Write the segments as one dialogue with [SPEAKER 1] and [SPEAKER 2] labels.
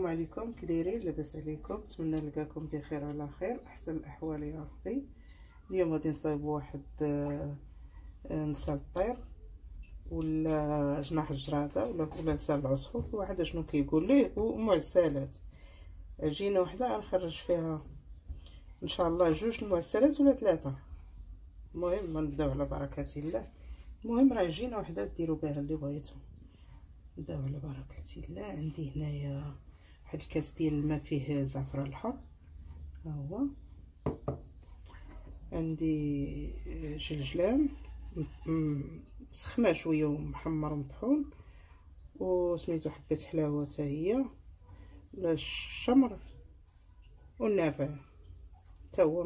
[SPEAKER 1] عليكم، كي دايرين؟ لاباس عليكم؟ نتمنى نلقاكم بخير وعلى خير، احسن الاحوال يا ربي. اليوم غادي نصايبوا واحد نسال الطير ولا جناح الجراده ولا نسال العصفور، كل واحد شنو كيقول ليه. ومعسلات، عجينه وحده غنخرج فيها ان شاء الله 2 المعسلات ولا 3. المهم نبداو على بركه الله. المهم راه عجينه وحده ديروا بها اللي بغيتو. نبداو على بركه الله. عندي هنايا واحد الكاس ديال الماء فيه زعفران الحر، ها هو. عندي جلجلان مسخنه شويه ومحمر ومطحون، وسميتو حبه حلاوه حتى هي، ولا الشمر والنافع حتى هو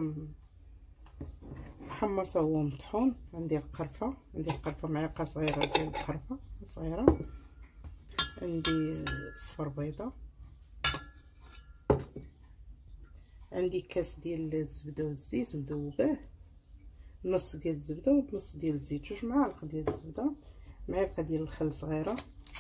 [SPEAKER 1] محمر حتى هو مطحون. عندي القرفه معلقه صغيره ديال القرفه صغيره. عندي صفر بيضه. عندي كاس ديال الزبده والزيت مذوباه، نص ديال الزبده ونص ديال الزيت، 2 معالق ديال الزبده، معلقه ديال الخل صغيره،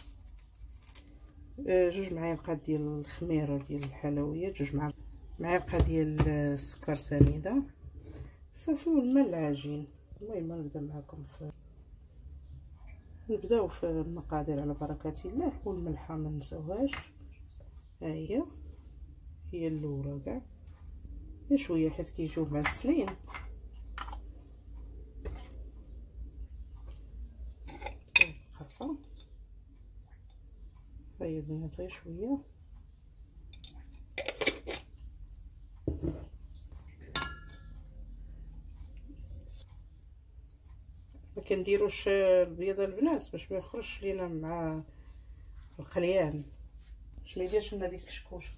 [SPEAKER 1] 2 معالق ديال الخميره ديال الحلويات، 2 معالق ديال السكر سنيده صافي، والماء العجين. المهم نبداو في المقادير على بركه الله. والملحه ما نساوهاش، ها هي الاولى كاع شويه حيت كيجيو مع السنين. القرفه هي البنات غير شويه، ما كنديروش البيض البنات باش ما يخرجش لينا مع القليان، باش ما يديرش لنا ديك الكشكوشه.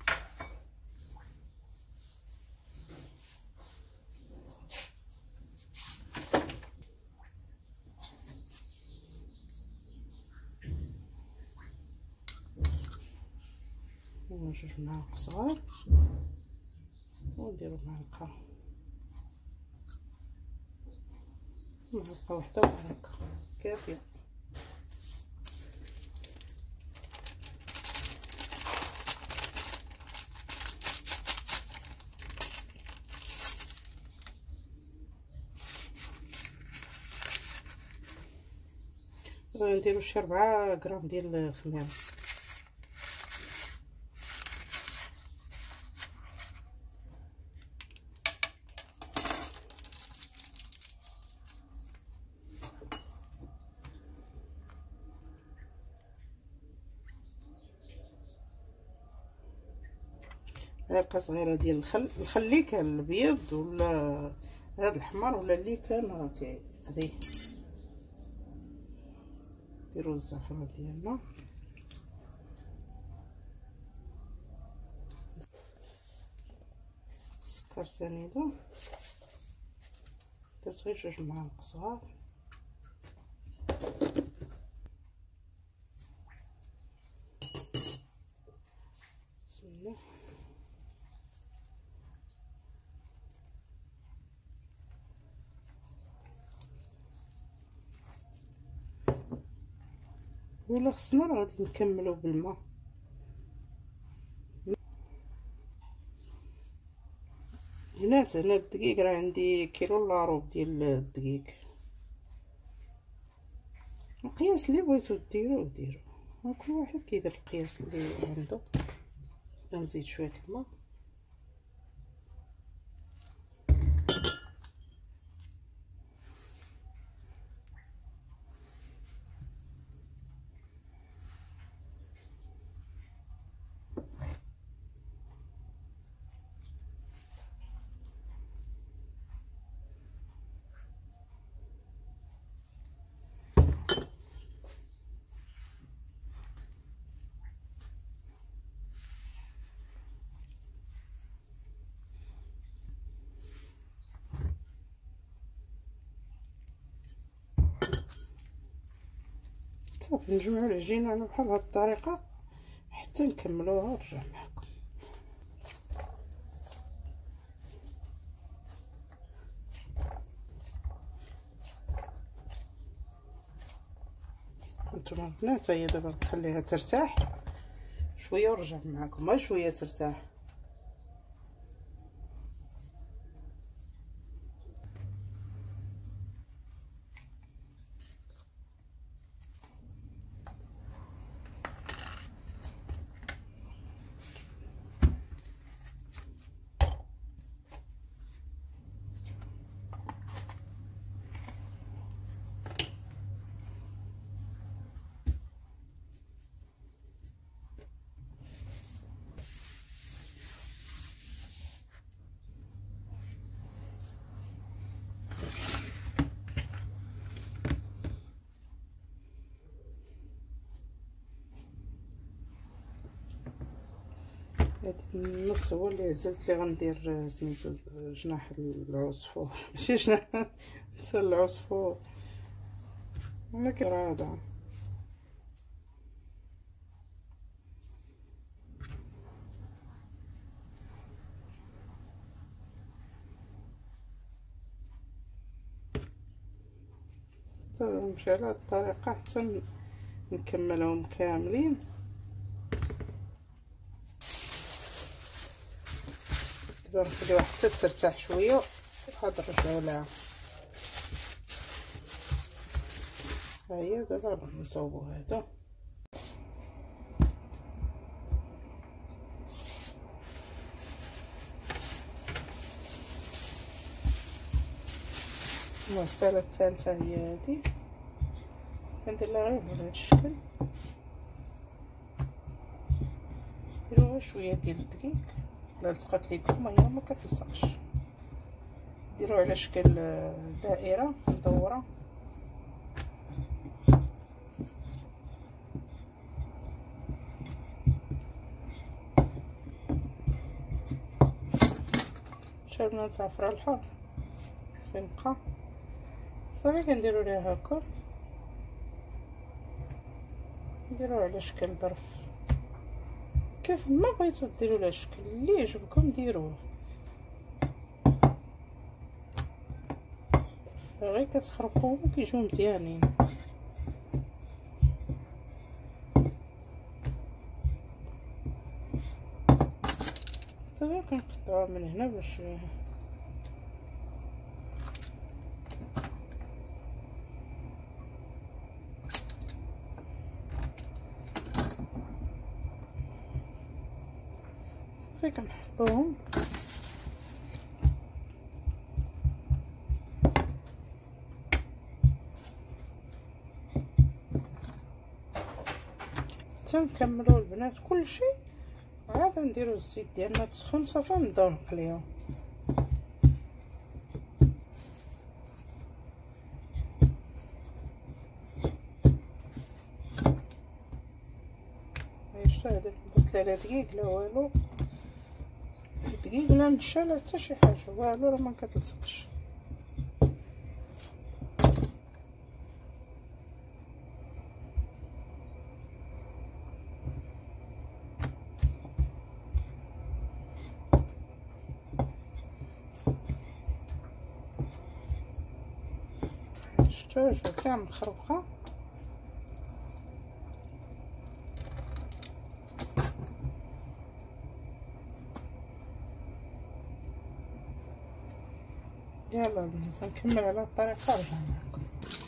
[SPEAKER 1] ونجوج معالق صغار ونديرو معلقه واحده وهكا كافيه. نديرو شي 4 غرام ديال الخميره. معلقه صغيره ديال الخل اللي كان الابيض ولا هذا الاحمر ولا اللي كان راه كيقضي. نديرو الزعفران ديالنا، السكر سنيده درت غير 2 معالق صغار، بسم الله. ولا خصنا راه غادي نكملو بالماء. هنا الدقيق راه عندي كيلو الا ربع ديال الدقيق. القياس اللي بغيتو ديرو كل واحد كيدير القياس اللي عنده. نزيد شويه الماء. صافي نجمعو العجينه انا بحال هاد الطريقه حتى نكملوها ونرجع معكم. نتوما البنات هي دابا نخليها ترتاح شويه ونرجع معكم، غير شويه ترتاح. هاد النص هو اللي عزلت لي غندير سميتو جناح العصفور ماشي جناح نسال العصفور انا كرادة. نمشي على هاد الطريقة حتى نكملهم كاملين. دابا نخليوها حتى ترتاح شويه وعاد نرجعو لها. ها هي دابا نصاوبو هذا. المسألة الثالثة هي هادي، كندير لها غير بهذا الشكل. ديروها شويه ديال الدقيق، لا لصقت ليكم هي ما كتلصقش. ديروها على شكل دائره مدوره. شربنا زعفران الحر فين بقى صافي. كنديرو ليها هكا، نديروها على شكل ظرف كيف ما بغيتو ديروا لها الشكل اللي يعجبكم ديروه. غير كتخربقوهم وكيجيو مزيانين. صافي كنقطعوها من هنا باش كنحطوهم تنكملوا البنات كلشي. عاد نديرو الزيت ديالنا تسخن صافي نبداو نقليو. شتو هذا درت لها دقيق لا والو، دقيق لا نشا لا حتى شي حاجه والو، راه ما كتلصقش. شتو جاتها مخربقه. يلا البنات نكمل على الطريقه ونرجع معكم.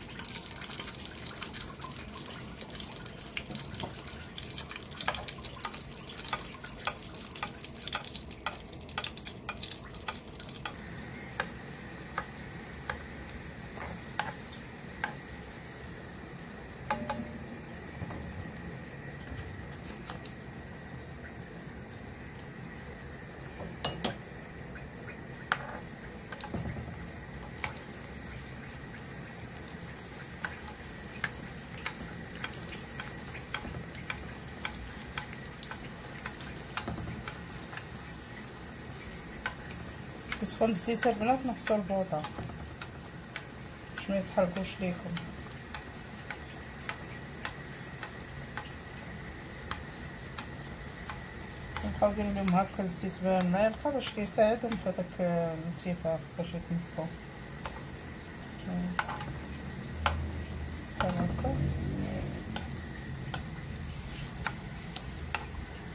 [SPEAKER 1] كيسخن الزيت البنات نقصوا البوطه باش ما يتحرقوش ليكم. نبقاو نديرو لهم هكا الزيت بالمعلقه باش كيساعدهم في هذاك الانتفاخ باش يتنفخوا هكا.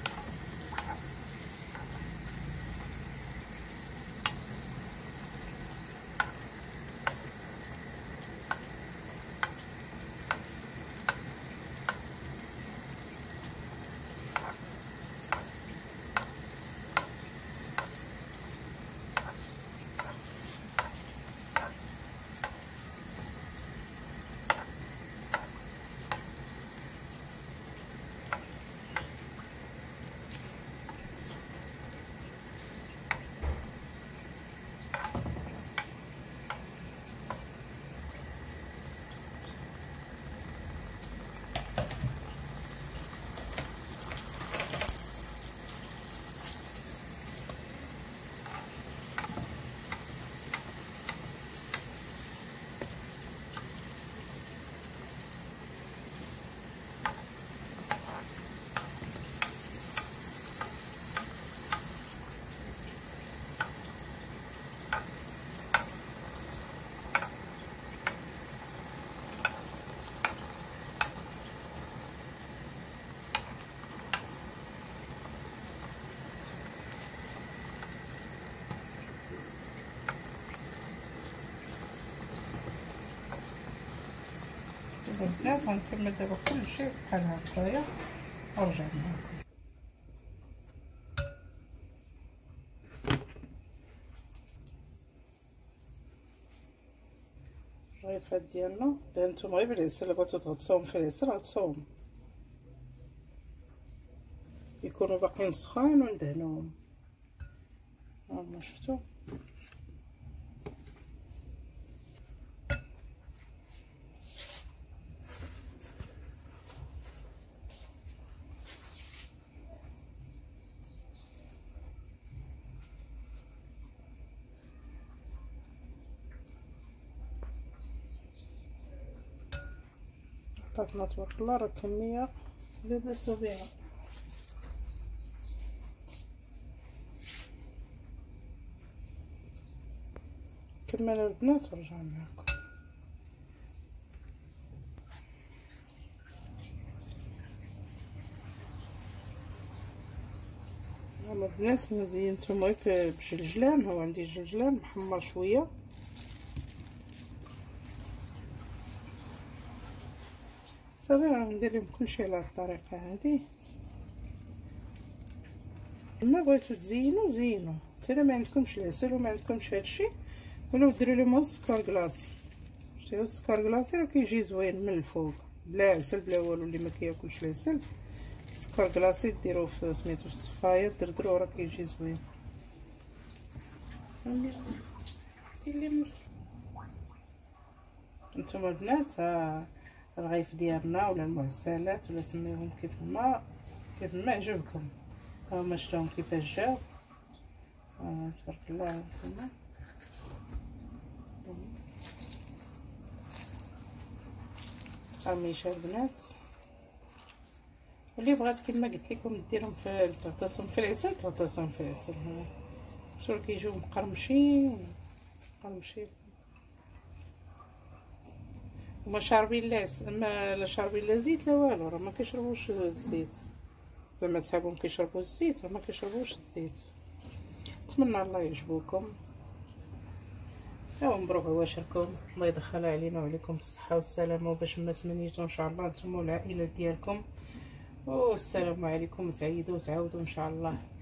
[SPEAKER 1] البنات غنكمل دابا كلشي بحال هكايا ونرجع معكم. الرغيفات ديالنا دهنتهم غير بالعسل، الا بغيتو تغطسوهم في العسل غطسوهم، يكونوا باقيين سخان وندهنوهم. هاهما شفتو. عطاتنا تبارك الله راه كميه لا باس بها. كمل البنات ورجعنا معكم. هما البنات زينتهم غير بجلجلان، هو عندي جلجلان محمر شويه. صافي غندير لهم كلشي على الطريقه هذه. ما بغيتو تزينوا زينوا، حتى ما عندكمش العسل وما عندكمش هادشي، ولا ديروا لهم السكر كلاصي. شتي السكر كلاصي راه كيجي زوين من الفوق بلا عسل بلا والو. اللي ما كياكلش العسل السكر كلاصي ديروه في سميتو في الصفايه دردروه راه كيجي زوين. نتوما البنات الرغيف ديالنا ولا المعسلات ولا سميوهم كيف ما عجبكم. هما شفتوهم كيفاش جاو. تبارك الله. نتوما هاميشه البنات، واللي بغات كما قلت لكم ديرهم في تغطسهم في العسل تغطسهم في العسل. شوف كيجيو مقرمشين هما شاربين لاس، اما لا شاربين لا زيت لا والو، راه ما كيشربوش الزيت. زعما صحابهم كيشربوا الزيت راه ما كيشربوش الزيت. نتمنى الله يعجبوكم. ايوا مبروك عواشركم، الله يدخلها علينا وعليكم بالصحه والسلامه وباش ما تمنيتو ان شاء الله نتوما والعائله ديالكم. والسلام عليكم، تعيدوا وتعاودوا ان شاء الله.